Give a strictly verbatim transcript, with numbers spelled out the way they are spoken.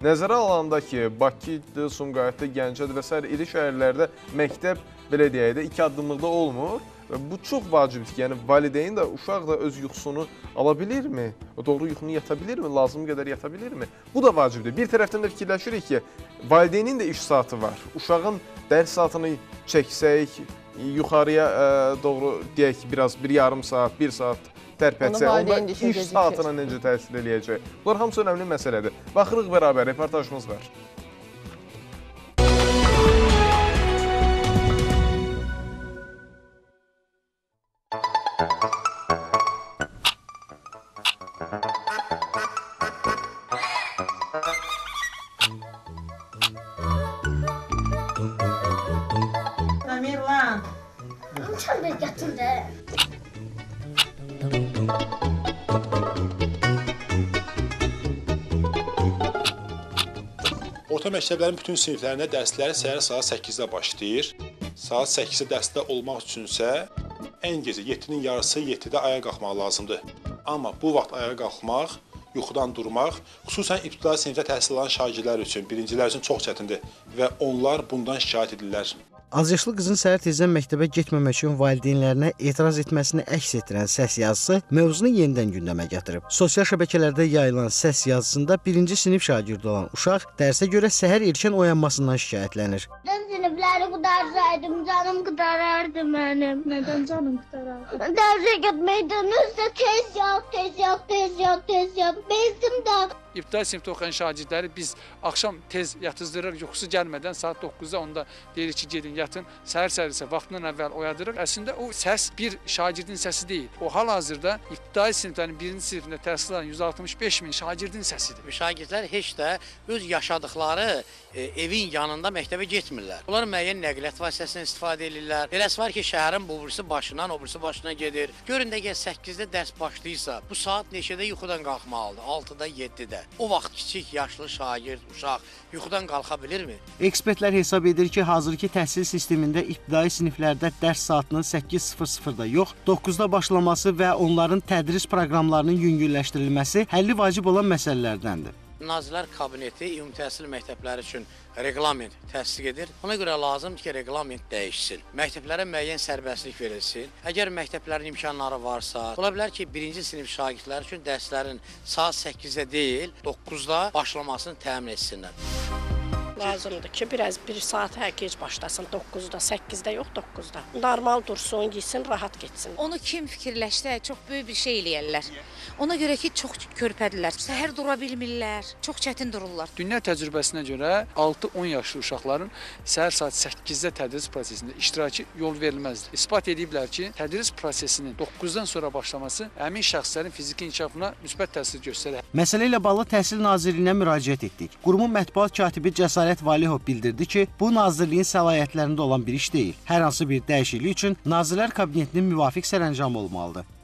Nəzərə alanda ki, Bakıdır, Sumqayıtdır, Gəncədir və s. iri şəhərlərdə məktəb, belə deyək də, iki addımlıqda olmur. Bu çox vacibdir ki, yəni valideyn də, uşaq da öz yuxusunu ala bilirmi? Doğru yuxunu yata bilirmi? Lazım qədər yata bilirmi? Bu da vacibdir. Bir tərəfdən də fikirləşirik ki, valideynin də iş saatı var. Uşağın dərs saatını çəksək, yuxarıya doğru deyək ki, biraz bir yarım saat, bir saat tərpətsək, onda iş saatına necə təsir eləyəcək? Bunlar hamısı önəmli məsələdir. Baxırıq bərabər, reportajımız var. Tamirlan, çölə gətir də. Orta məktəblərin bütün siniflərində dərsləri səhər saat səkkizdə başlayır. Saat səkkizdə dərsdə olmaq üçünsə ən gecə yeddinin yarısı yeddidə ayağa qalxmaq lazımdır. Amma bu vaxt ayağa qalxmaq, yuxudan durmaq, xüsusən ibtidai sinifdə təhsil alan şagirdlər üçün, birincilər üçün çox çətindir və onlar bundan şikayət edirlər. Azyaşlı qızın səhər tezdən məktəbə getməmək üçün valideynlərinə etiraz etməsini əks etdirən səs yazısı mövzunu yenidən gündəmə gətirib. Sosial şəbəkələrdə yayılan səs yazısında birinci sinif şagirdi olan uşaq dərsə görə səhər erkən oyanmasından şikayətlənir. Dən sinifləri qudarsaydım, canım qudarardı mənim. Nədən canım qudarardı? Dərsə getməkdən özdə tez yap, tez yap, tez yap, tez yap. Bezdim də. İbtidai sinifdə oxuyan şagirdləri biz axşam tez yatızdırırıq, yuxusu gəlmədən saat doqquzda onda deyirik ki, gedin yatın. Səhər-səhər isə vaxtından əvvəl oyadırıq. Əslində o səs bir şagirdin səsi deyil. O hal-hazırda ibtidai siniflərin birinci sinifində təhsil alan yüz altmış beş min şagirdin səsidir. Şagirdlər heç də öz yaşadıkları e, evin yanında məktəbə getmirlər. Onlar müəyyən nəqliyyat vasitəsindən istifadə edirlər. Eləsi var ki, şəhərin bu birisi başından, o birisi başına gedir. Görün də ki, səkkizdə dərs başlayırsa, bu saat neçədə yuxudan qalxmalıdır? altıda, yeddidə. O vaxt kiçik, yaşlı şagird, uşaq yuxudan qalxa bilirmi? Ekspertlər hesab edir ki, hazırki təhsil sistemində ibtidai siniflərdə dərs saatının səkkiz sıfır sıfırda yox, doqquzda başlaması və onların tədris proqramlarının yüngülləşdirilməsi həlli vacib olan məsələlərdəndir. Nazirlər Kabineti ümumi təhsil məktəbləri üçün reqlament təsdiq edir. Ona görə lazımdır ki, reqlament dəyişsin. Məktəblərə müəyyən sərbəstlik verilsin. Əgər məktəblərin imkanları varsa, ola bilər ki, birinci sinif şagirdləri üçün dərslərin saat səkkizdə deyil, doqquzda başlamasını təmin etsinlər. Lazımdır ki, biraz bir saat hər gec başlasın, doqquzda, səkkizdə yox, doqquzda. Normal dursun, gitsin, rahat getsin. Onu kim fikirləşsə, çox böyük bir şey eləyərlər. Ona görə ki, çox körpədirlər, səhər dura bilmirlər, çox çətin dururlar. Dünya təcrübəsinə görə altı on yaşlı uşaqların səhər saat səkkizdə tədris prosesində iştirakı yol verilməzdir. İspat ediblər ki, tədris prosesinin doqquzdan sonra başlaması həmin şəxslərin fiziki inkişafına müsbət təsir göstərir. Məsələ ilə bağlı Təhsil Nazirliyinə müraciət etdik. Qurumun mətbuat katibi Cəsarət Valihov bildirdi ki, bu Nazirliyin səlahiyyətlərində olan bir iş deyil. Hər hansı bir dəyişiklik üçün Nazirlər Kabinetinin müvafiq sərəncamı olmalıdır.